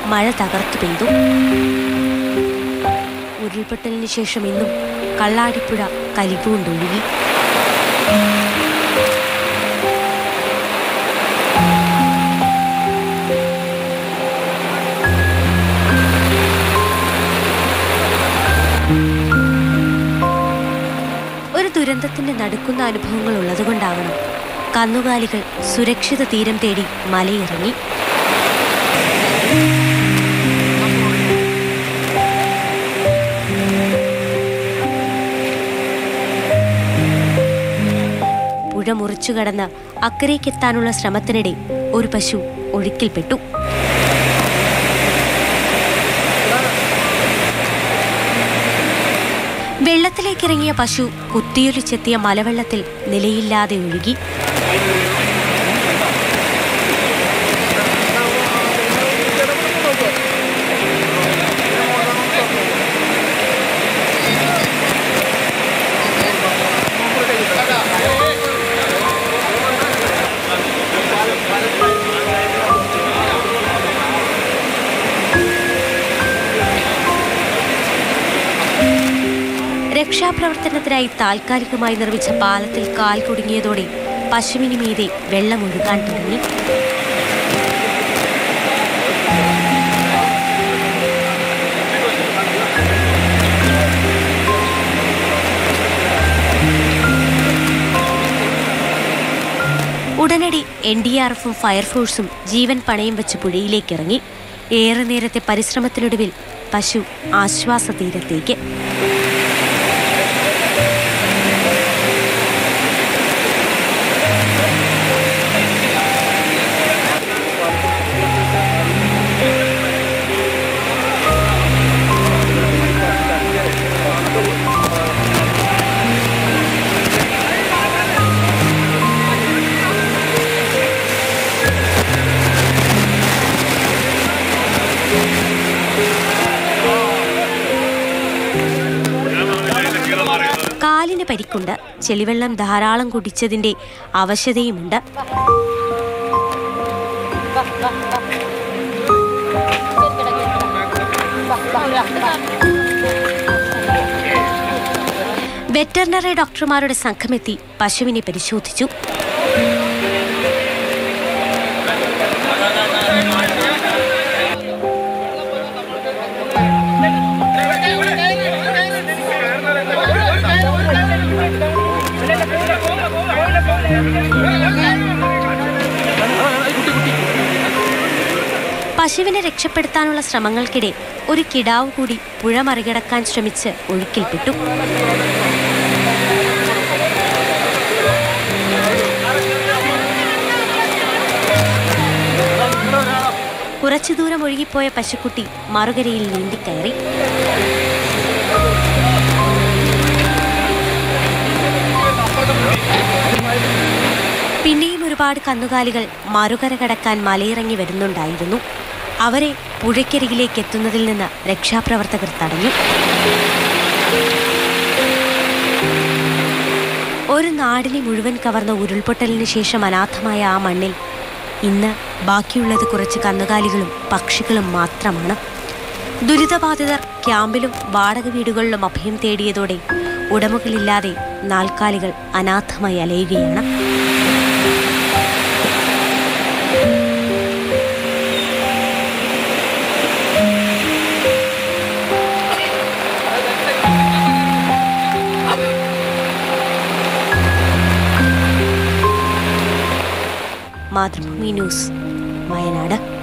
മഴ തകർത്തു പെയ്തു. ഉരുൾപൊട്ടലിന് ശേഷം ഇന്നും കള്ളാടിപ്പുഴ കലികൊണ്ടൊഴുകി. ഒരു ദുരന്തത്തിന്റെ നടുക്കുന്ന അനുഭവങ്ങൾ ഉള്ളതുകൊണ്ടാവണം കന്നുകാലികൾ സുരക്ഷിത തീരം തേടി മലയിറങ്ങി. പുഴ മുറിച്ചു കടന്ന് അക്കരയ്ക്കെത്താനുള്ള ശ്രമത്തിനിടെ ഒരു പശു ഒഴുക്കിൽപ്പെട്ടു. വെള്ളത്തിലേക്കിറങ്ങിയ പശു കുത്തിയൊലിച്ചെത്തിയ മലവെള്ളത്തിൽ നിലയില്ലാതെ ഒഴുകി. രക്ഷാപ്രവർത്തനത്തിനായി താൽക്കാലികമായി നിർമ്മിച്ച പാലത്തിൽ കാൽ കുടുങ്ങിയതോടെ പശുവിന് മീതെ വെള്ളമൊഴുകാൻ തുടങ്ങി. ഉടനടി NDRFും ഫയർഫോഴ്സും ജീവൻ പണയം വെച്ച് പുഴയിലേക്കിറങ്ങി. ഏറെ നേരത്തെ പരിശ്രമത്തിനൊടുവിൽ പശു ആശ്വാസ തീരത്തേക്ക്. കാലിന് പരിക്കുണ്ട്. ചെളിവെള്ളം ധാരാളം കുടിച്ചതിന്റെ അവശതയുമുണ്ട്. വെറ്ററിനറി ഡോക്ടർമാരുടെ സംഘമെത്തി പശുവിനെ പരിശോധിച്ചു. പശുവിനെ രക്ഷപ്പെടുത്താനുള്ള ശ്രമങ്ങൾക്കിടെ ഒരു കിടാവ് കൂടി പുഴ മറികടക്കാൻ ശ്രമിച്ച് ഒഴുക്കിൽപ്പെട്ടു. കുറച്ചു ദൂരം ഒഴുകിപ്പോയ പശുക്കുട്ടി മറുകരയിൽ നീന്തിക്കയറി. പിന്നെയും ഒരുപാട് കന്നുകാലികൾ മറുകര കടക്കാൻ മലയിറങ്ങി വരുന്നുണ്ടായിരുന്നു. അവരെ പുഴയ്ക്കരികിലേക്ക് എത്തുന്നതിൽ നിന്ന് രക്ഷാപ്രവർത്തകർ തടഞ്ഞു. ഒരു നാടിനെ മുഴുവൻ കവർന്ന ഉരുൾപൊട്ടലിന് ശേഷം അനാഥമായ ആ മണ്ണിൽ ഇന്ന് ബാക്കിയുള്ളത് കുറച്ച് കന്നുകാലികളും പക്ഷികളും മാത്രമാണ്. ദുരിതബാധിതർ ക്യാമ്പിലും വാടക വീടുകളിലും അഭയം തേടിയതോടെ ഉടമകളില്ലാതെ നാൽക്കാലികൾ അനാഥമായി അലയുകയാണ്. മാതൃഭൂമി ന്യൂസ്, വയനാട്.